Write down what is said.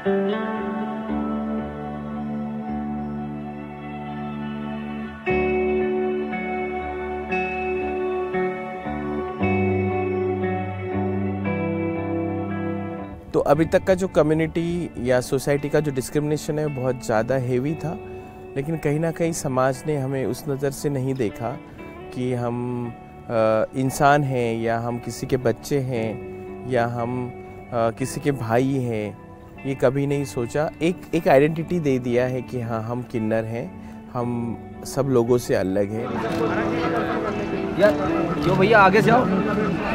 तो अभी तक का जो कम्युनिटी या सोसाइटी का जो डिस्क्रिमिनेशन है बहुत ज़्यादा हेवी था, लेकिन कहीं ना कहीं समाज ने हमें उस नज़र से नहीं देखा कि हम इंसान हैं या हम किसी के बच्चे हैं या हम किसी के भाई हैं। ये कभी नहीं सोचा। एक आइडेंटिटी दे दिया है कि हाँ हम किन्नर हैं, हम सब लोगों से अलग हैं। यार क्यों भैया आगे से आओ।